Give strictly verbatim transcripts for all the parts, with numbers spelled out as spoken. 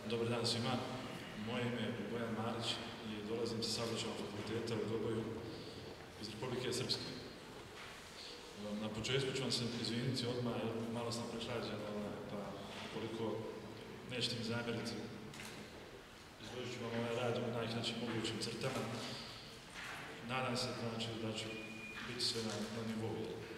Dobar dan svima. Moje ime je Bojan Marić i dolazim sa Saobraćajnog fakulteta u Doboju iz Republike Srpske. Na početku ću vam se izviniti odmah, jer malo sam prehlađen, pa koliko nećete mi zamjeriti, izložit ću vam ovaj rad u najkraćim mogućim crtama. Nadam se znači, da ću biti sve na, na nivou.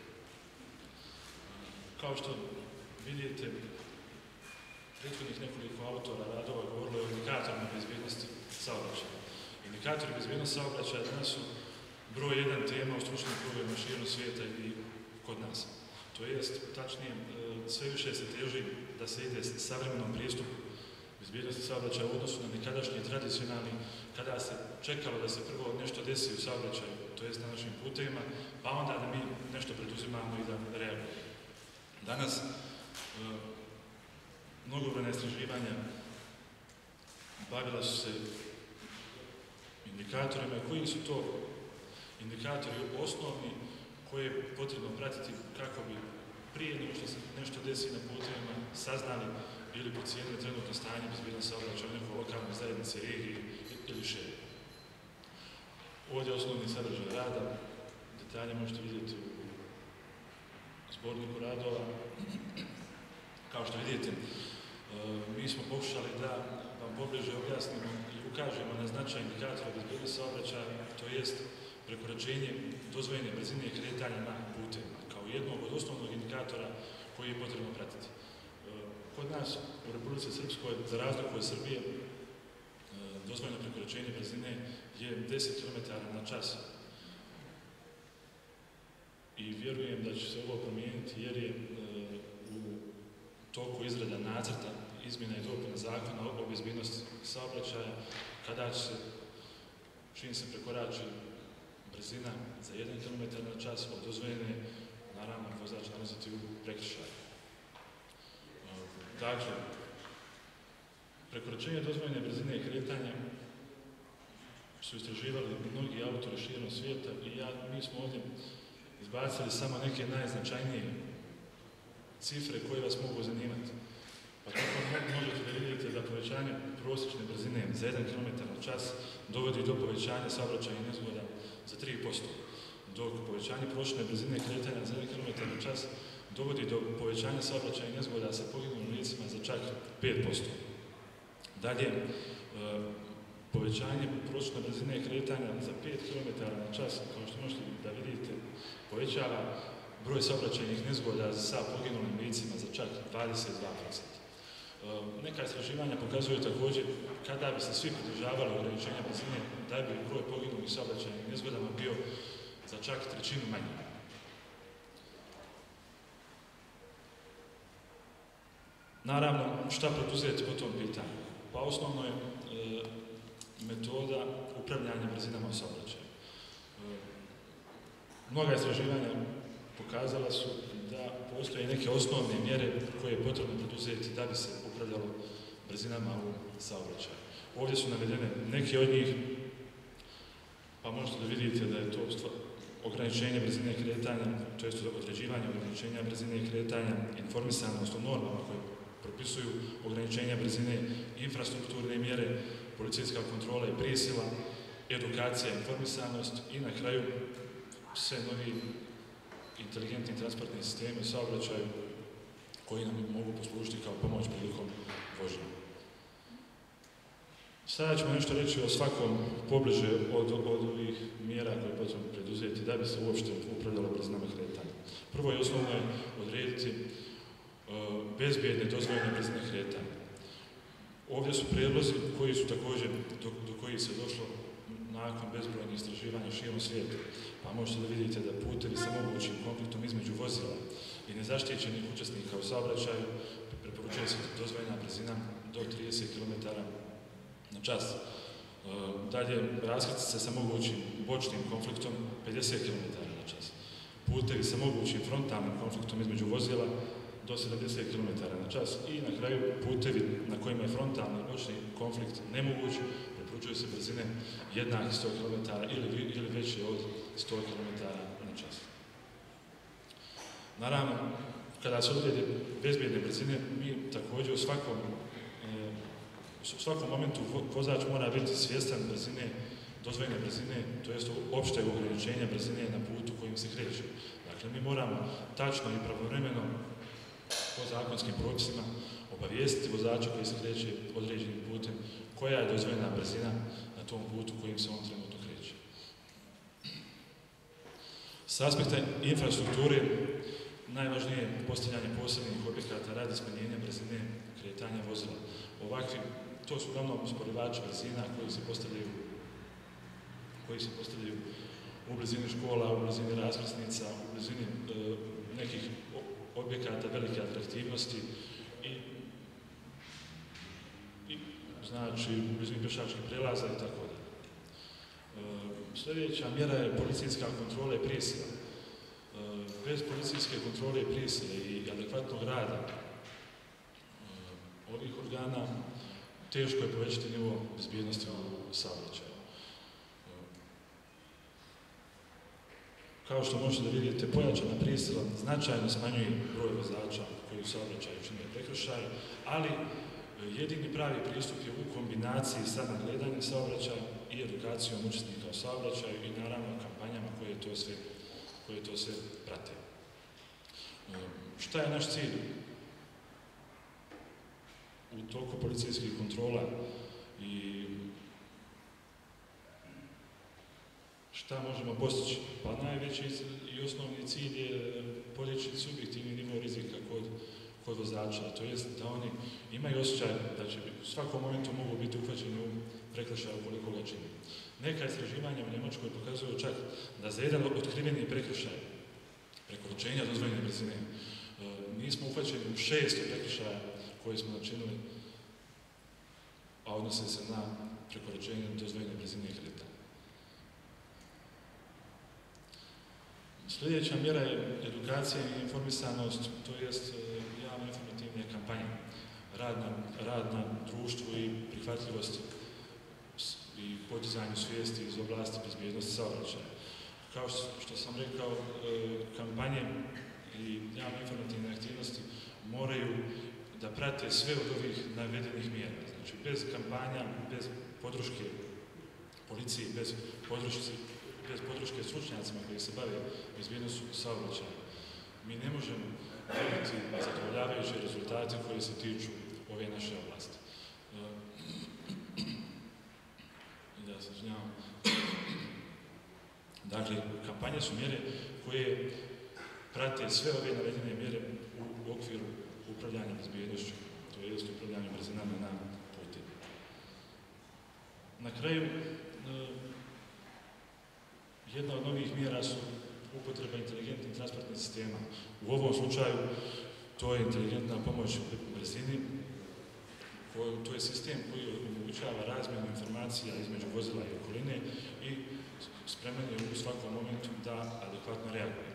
Kao što vidite, prethodnih nekoliko autora radova govorilo je o indikatorima bezbjednosti saobraćaja. Indikatori bezbjednosti saobraćaja danas su broj jedan tema u stručnim krugovima širom svijeta i kod nas. To jest, tačnije, sve više se teži da se ide s savremenom pristupu bezbjednosti saobraćaja u odnosu na nekadašnji tradicionalni, kada se čekalo da se prvo nešto desi u saobraćaju, to jest na našim putevima, pa onda da mi nešto preduzimamo i da reagujemo. Danas, mnogobrojna istraživanja bavila su se indikatorima. Koji su to indikatori osnovni koje je potrebno pratiti kako bi prije nego što se nešto desi na putevima saznali ili procijenili trenutno stanje bezbjednosti saobraćaja u nekoj lokalnoj zajednici, regiji ili šire. Ovdje je osnovni sadržaj rada, detalje možete vidjeti u zborniku radova. Kao što vidite, mi smo pokušali da vam pobliže objasnimo i ukažemo na značaj indikatora bezbjednosti saobraćaja, to jest prekoračenje dozvoljene brzine kretanja na putevima, kao jednog od osnovnog indikatora koji je potrebno pratiti. Kod nas u Republici Srpskoj, za razliku od Srbije, dozvoljeno prekoračenje brzine je deset kilometara na čas. I vjerujem da će se ovo promijeniti jer je u toku izrada nacrta izmjena i dopuna zakona o bezbjednosti saobraćaja, kada će se, čim se prekorači brzina za jedan kilometar na čas od dozvoljene, naravno vozač nalaziti u prekršaju. Dakle, prekoračenje dozvoljene brzine kretanja su istraživali mnogi autori širom svijeta i ja, mi smo ovdje izbacili samo neke najznačajnije cifre koje vas mogu zanimati. Pa tako možete da vidite da povećanje prosječne brzine za jedan kilometar na čas dovodi do povećanja saobraćajnih nezgoda za tri posto, dok povećanje prosječne brzine kretanja za jedan kilometar na čas dovodi do povećanja saobraćajnih nezgoda sa poginulim licima za čak pet posto. Dalje, povećanje prosječne brzine kretanja za pet kilometara na čas, kao što možete da vidite, povećava broj saobraćajnih nezgoda sa poginulim licima za čak dvadeset dva posto. Neka istraživanja pokazuju također kada bi se svi pridržavali ograničenja brzine, da bi broj poginulih saobraćajnih nezgodama bio za čak trećinu manji. Naravno, šta poduzeti po tom pitanju? Pa osnovno je e, metoda upravljanja brzinama u saobraćaju. E, mnoga istraživanja pokazala su da postoje neke osnovne mjere koje je potrebno poduzeti da bi se upravljalo brzinama u saobraćaju. Ovdje su navedene neke od njih, pa možete da vidite da je to ograničenje brzine kretanja, to jest određivanje ograničenja brzine kretanja, informisanost o normama koje propisuju ograničenja brzine, infrastrukturne mjere, policijska kontrola i prisila, edukacija, informisanost i na kraju sve novi inteligentni transportni sistemi u saobraćaju koji nam mogu poslužiti kao pomoć prilikom vožnje. Sada ćemo nešto reći o svakom pobliže od, od ovih mjera koje potrebno preduzeti da bi se uopšte upravljalo brzinama kretanja. Prvo i osnovno je odrediti uh, bezbjedne dozvoljene brzine kretanja. Ovdje su prijedlozi koji su također do, do kojih se došlo nakon bezbrojnih istraživanja širom svijeta. Pa možete da vidite da putevi sa mogućim konfliktom između vozila i nezaštićenih učesnika u saobraćaju preporučuje se dozvoljena brzina do trideset kilometara na čas. Dalje, raskrsnice sa mogućim bočnim konfliktom pedeset kilometara na čas. Putevi sa mogućim frontalnim konfliktom između vozila do sedamdeset kilometara na čas i na kraju putevi na kojima je frontalni i bočni konflikt nemoguć, preporučuju se brzine jednake sto kilometara ili, ili veće od sto kilometara na čas. Naravno, kada se odrede bezbjedne brzine, mi također u svakom, e, u u svakom momentu vozač mora biti svjestan brzine, dozvoljene brzine, to jest opšteg ograničenja brzine na putu kojim se kreće. Dakle, mi moramo tačno i pravovremeno po zakonskim propisima obavijestiti vozača koji se kreće određenim putem koja je dozvoljena brzina na tom putu kojim se on trenutno kreće. S aspekta infrastrukture najvažnije je postavljanje posebnih objekata radi smanjenja brzine kretanja vozila. Ovakvi, to su uglavnom usporivači brzina koji se postavljaju koji se postavljaju u blizini škola, u blizini raskrsnica, u blizini e, nekih objekata velike atraktivnosti i, i znači u blizini pješačkih prelaza i tako dalje. Sljedeća mjera je policijska kontrola i prisila. E, bez policijske kontrole i prisile i adekvatnog rada e, ovih organa teško je povećati nivo bezbjednosti u saobraćaju. Kao što možete da vidite, pojačana prisila značajno smanjuje broj vozača koji u saobraćaju čine prekršaj, ali jedini pravi pristup je u kombinaciji sa nadgledanjem saobraćaja i edukacijom učesnika u saobraćaju i naravno kampanjama koje to sve, koje to sve prate. Šta je naš cilj u toku policijskih kontrola i šta možemo postići? Pa najveći i osnovni cilj je podići subjektivni nivo rizika kod, kod vozača, to jest da oni imaju osjećaj da će u svakom momentu mogu biti uhvaćeni u prekršaju koliko ga čini. Neka istraživanja u Njemačkoj pokazuju čak da za jedan otkriveni prekršaj prekoračenja dozvoljene brzine mi smo uhvaćeni u šesto prekršaja koje smo načinili, a odnose se na prekoračenje dozvoljene brzine i kretanja. Sljedeća mjera je edukacija i informisanost, to jest javne informativne kampanje, rad na, rad na društvu i prihvatljivosti i podizanju svijesti iz oblasti bezbjednosti saobraćaja. Kao što sam rekao, kampanje i javne informativne aktivnosti moraju da prate sve od ovih navedenih mjera. Znači, bez kampanja, bez podrške policije, bez podrške bez podrške stručnjacima koji se bave bezbjednošću saobraćaja, mi ne možemo dobiti zadovoljavajuće rezultate koji se tiču ove naše oblasti. Da se izvinjavam. Dakle, kampanje su mjere koje prate sve ove navedene mjere u okviru upravljanja bezbjednošću, to jest upravljanja brzinama na putevima. Na kraju, jedna od novih mjera su upotreba inteligentnih transportnih sistema. U ovom slučaju to je inteligentna pomoć u brzini, to je sistem koji omogućava razmjenu informacija između vozila i okoline i spreman je u svakom momentu da adekvatno reaguje.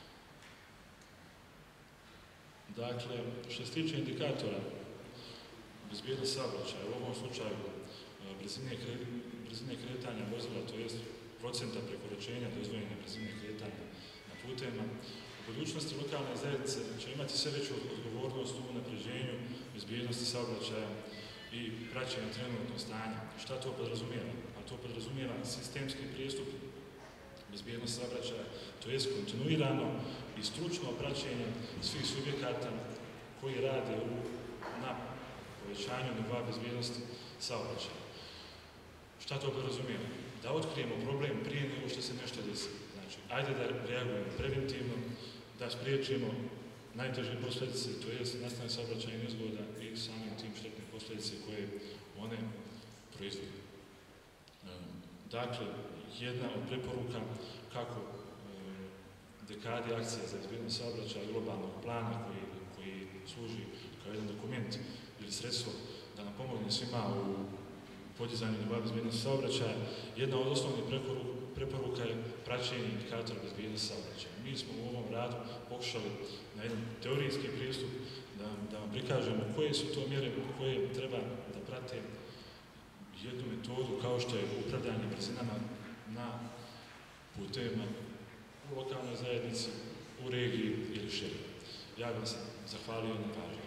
Dakle, što se tiče indikatora bezbjednosti saobraćaja, u ovom slučaju brzine, brzine kretanja vozila, to jest procenta prekoračenja dozvoljene brzine kretanja na putevima. U budućnosti lokalne zajednice će imati sve veću odgovornost u unapređenju bezbjednosti saobraćaja i praćenja trenutnog stanja. Šta to podrazumijeva? A to podrazumijeva sistemski pristup bezbjednosti saobraćaja, to jest kontinuirano i stručno praćenje svih subjekata koji rade u, na povećanju nivoa bezbjednosti saobraćaja. Šta to podrazumijeva? Da otkrijemo problem prije nego što se nešto desi. Znači, ajde da reagujemo preventivno, da spriječimo najteže posljedice, to jest nastanak saobraćajnih nezgoda i samim tim štetne posljedice koje one proizvode. Dakle, jedna od preporuka kako dekade akcije za bezbjednost saobraćaja globalnog plana koji, koji služi kao jedan dokument ili sredstvo da nam pomogne svima u podizanju nivoa bezbjednosti saobraćaja, jedna od osnovnih preporuka je praćenje indikatora bezbjednosti saobraćaja. Mi smo u ovom radu pokušali na jedan teorijski pristup da, da vam prikažemo koje su to mjere koje treba da prate jednu metodu kao što je upravljanje brzinama na putevima u lokalnoj zajednici, u regiji ili šire. Ja vam se zahvalio na pažnju.